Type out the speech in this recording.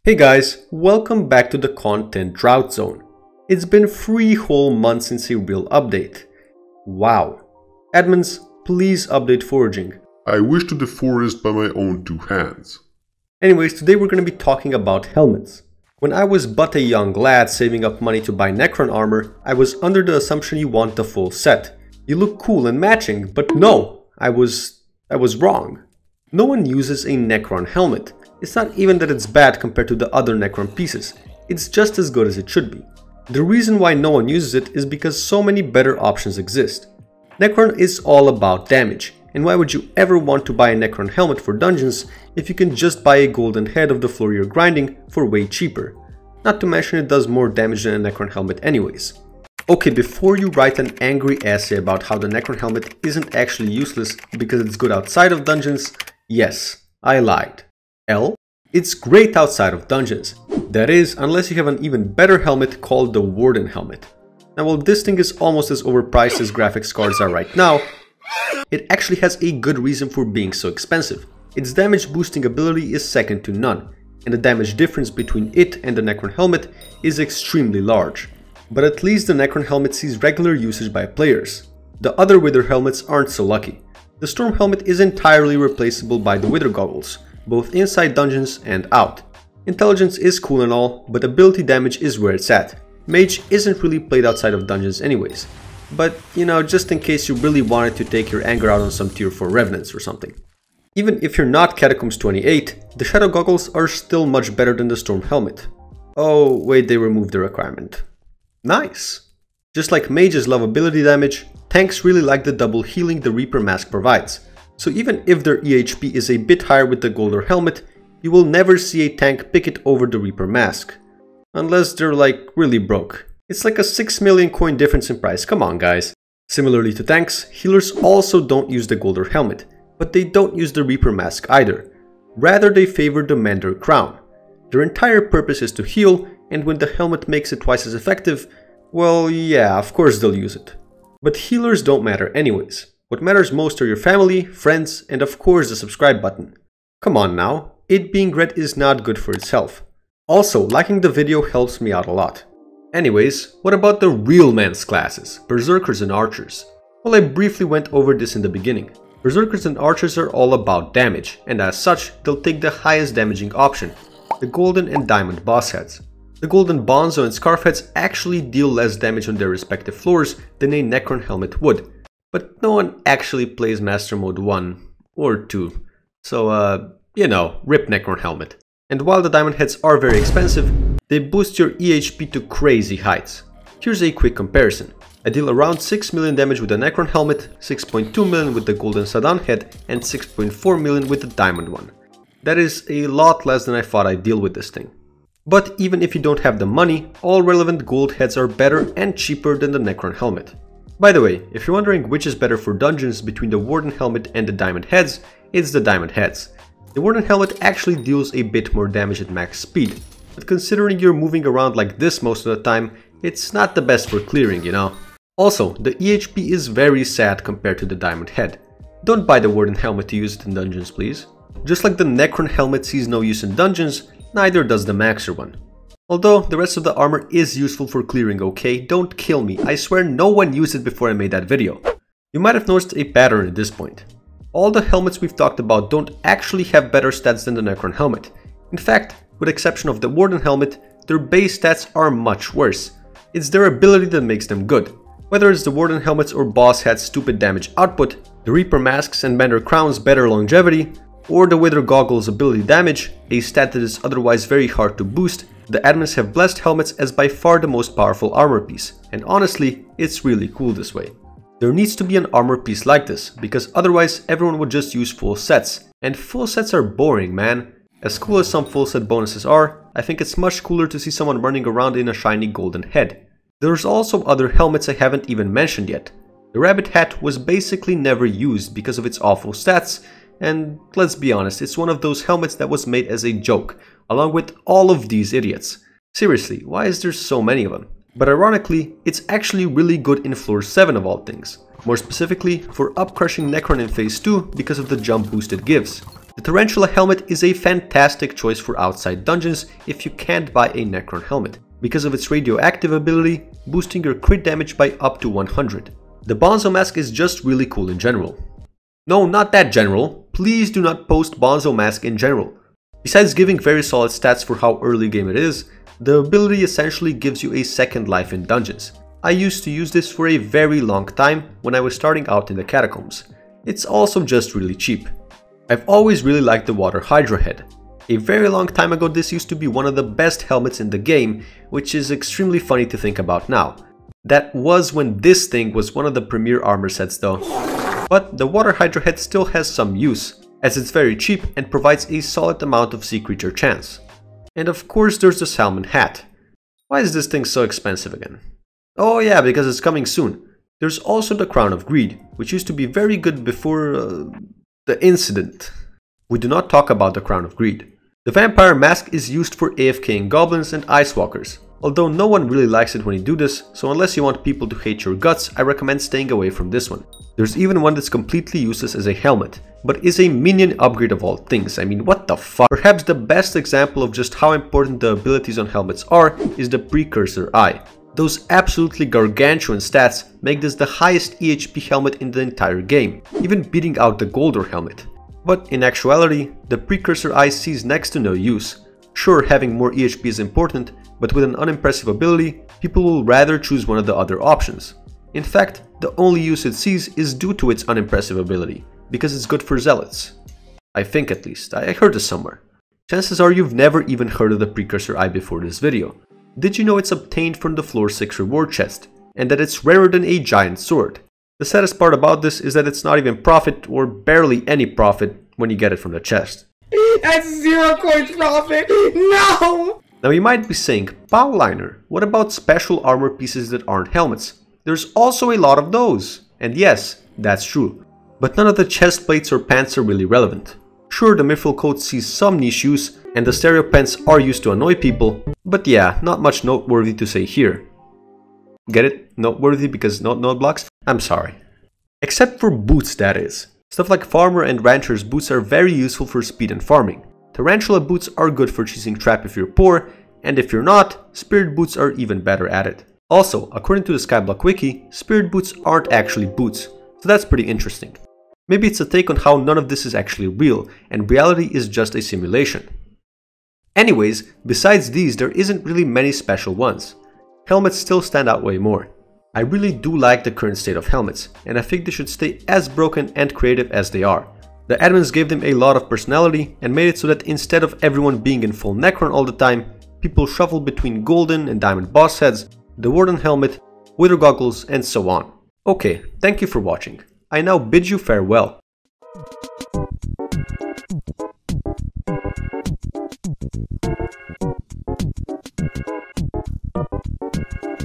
Hey guys, welcome back to the content drought zone. It's been 3 whole months since a real update. Wow. Admins, please update foraging. I wish to deforest by my own 2 hands. Anyways, today we're going to be talking about helmets. When I was but a young lad saving up money to buy Necron armor, I was under the assumption you want the full set. You look cool and matching, but no, I was wrong. No one uses a Necron helmet. It's not even that it's bad compared to the other Necron pieces, it's just as good as it should be. The reason why no one uses it is because so many better options exist. Necron is all about damage, and why would you ever want to buy a Necron helmet for dungeons if you can just buy a golden head of the floor you're grinding for way cheaper? Not to mention it does more damage than a Necron helmet anyways. Okay, before you write an angry essay about how the Necron helmet isn't actually useless because it's good outside of dungeons, yes, I lied. It's great outside of dungeons. That is, unless you have an even better helmet called the Warden helmet. Now while this thing is almost as overpriced as graphics cards are right now, it actually has a good reason for being so expensive. Its damage boosting ability is second to none, and the damage difference between it and the Necron helmet is extremely large. But at least the Necron helmet sees regular usage by players. The other Wither helmets aren't so lucky. The Storm helmet is entirely replaceable by the Wither goggles, both inside dungeons and out. Intelligence is cool and all, but ability damage is where it's at. Mage isn't really played outside of dungeons anyways. But, you know, just in case you really wanted to take your anger out on some tier 4 revenants or something. Even if you're not Catacombs 28, the Shadow goggles are still much better than the Storm helmet. Oh, wait, they removed the requirement. Nice! Just like mages love ability damage, tanks really like the double healing the Reaper mask provides. So even if their EHP is a bit higher with the Golder helmet, you will never see a tank pick it over the Reaper mask. Unless they're like really broke. It's like a 6 million coin difference in price, come on guys. Similarly to tanks, healers also don't use the Golder helmet, but they don't use the Reaper mask either. Rather they favor the Mandar crown. Their entire purpose is to heal, and when the helmet makes it twice as effective, well yeah, of course they'll use it. But healers don't matter anyways. What matters most are your family, friends, and of course the subscribe button. Come on now, it being red is not good for its health. Also, liking the video helps me out a lot. Anyways, what about the real man's classes, Berserkers and Archers? Well, I briefly went over this in the beginning. Berserkers and Archers are all about damage, and as such, they'll take the highest damaging option, the Golden and Diamond boss heads. The Golden Bonzo and Scarf heads actually deal less damage on their respective floors than a Necron helmet would. But no one actually plays Master Mode 1 or 2, so you know, rip Necron helmet. And while the diamond heads are very expensive, they boost your EHP to crazy heights. Here's a quick comparison. I deal around 6 million damage with the Necron helmet, 6.2 million with the Golden Sadan head, and 6.4 million with the diamond one. That is a lot less than I thought I'd deal with this thing. But even if you don't have the money, all relevant gold heads are better and cheaper than the Necron helmet. By the way, if you're wondering which is better for dungeons between the Warden helmet and the diamond heads, it's the diamond heads. The Warden helmet actually deals a bit more damage at max speed, but considering you're moving around like this most of the time, it's not the best for clearing, you know. Also, the EHP is very sad compared to the diamond head. Don't buy the Warden helmet to use it in dungeons, please. Just like the Necron helmet sees no use in dungeons, neither does the Maxer one. Although the rest of the armor is useful for clearing, okay? Don't kill me, I swear no one used it before I made that video. You might have noticed a pattern at this point. All the helmets we've talked about don't actually have better stats than the Necron helmet. In fact, with exception of the Warden helmet, their base stats are much worse. It's their ability that makes them good. Whether it's the Warden helmets or boss heads' stupid damage output, the Reaper masks and Mandar crowns' better longevity, or the Wither goggles' ability damage, a stat that is otherwise very hard to boost, the admins have blessed helmets as by far the most powerful armor piece, and honestly, it's really cool this way. There needs to be an armor piece like this, because otherwise everyone would just use full sets, and full sets are boring, man. As cool as some full set bonuses are, I think it's much cooler to see someone running around in a shiny golden head. There's also other helmets I haven't even mentioned yet. The rabbit hat was basically never used because of its awful stats, and let's be honest, it's one of those helmets that was made as a joke, along with all of these idiots. Seriously, why is there so many of them? But ironically, it's actually really good in floor 7 of all things. More specifically, for up crushing Necron in phase 2 because of the jump boost it gives. The Tarantula helmet is a fantastic choice for outside dungeons if you can't buy a Necron helmet, because of its radioactive ability, boosting your crit damage by up to 100. The Bonzo mask is just really cool in general. No, not that general. Please do not post Bonzo mask in general. Besides giving very solid stats for how early game it is, the ability essentially gives you a second life in dungeons. I used to use this for a very long time when I was starting out in the catacombs. It's also just really cheap. I've always really liked the Water Hydra head. A very long time ago this used to be one of the best helmets in the game, which is extremely funny to think about now. That was when this thing was one of the premier armor sets though. But the Water Hydra head still has some use, as it's very cheap and provides a solid amount of sea creature chance. And of course there's the Salmon hat. Why is this thing so expensive again? Oh yeah, because it's coming soon. There's also the Crown of Greed, which used to be very good before the incident. We do not talk about the Crown of Greed. The Vampire Mask is used for AFKing goblins and Ice Walkers, although no one really likes it when you do this, so unless you want people to hate your guts, I recommend staying away from this one. There's even one that's completely useless as a helmet, but is a minion upgrade of all things. I mean, what the fuck? Perhaps the best example of just how important the abilities on helmets are is the Precursor Eye. Those absolutely gargantuan stats make this the highest EHP helmet in the entire game, even beating out the Goldor helmet. But in actuality, the Precursor Eye sees next to no use. Sure, having more EHP is important, but with an unimpressive ability, people will rather choose one of the other options. In fact, the only use it sees is due to its unimpressive ability, because it's good for zealots. I think at least, I heard this somewhere. Chances are you've never even heard of the Precursor Eye before this video. Did you know it's obtained from the floor 6 reward chest, and that it's rarer than a giant sword? The saddest part about this is that it's not even profit, or barely any profit, when you get it from the chest. That's 0 coins profit! No! Now you might be saying, Powliner, what about special armor pieces that aren't helmets? There's also a lot of those. And yes, that's true. But none of the chest plates or pants are really relevant. Sure, the Mithril coat sees some niche use, and the stereo pants are used to annoy people, but yeah, not much noteworthy to say here. Get it? Noteworthy because not note blocks? I'm sorry. Except for boots, that is. Stuff like farmer and rancher's boots are very useful for speed and farming. Tarantula boots are good for chasing trap if you're poor, and if you're not, spirit boots are even better at it. Also, according to the Skyblock wiki, spirit boots aren't actually boots, so that's pretty interesting. Maybe it's a take on how none of this is actually real, and reality is just a simulation. Anyways, besides these, there isn't really many special ones. Helmets still stand out way more. I really do like the current state of helmets, and I think they should stay as broken and creative as they are. The admins gave them a lot of personality and made it so that instead of everyone being in full Necron all the time, people shuffle between golden and diamond boss heads, the Warden helmet, Wither goggles, and so on. Okay, thank you for watching. I now bid you farewell.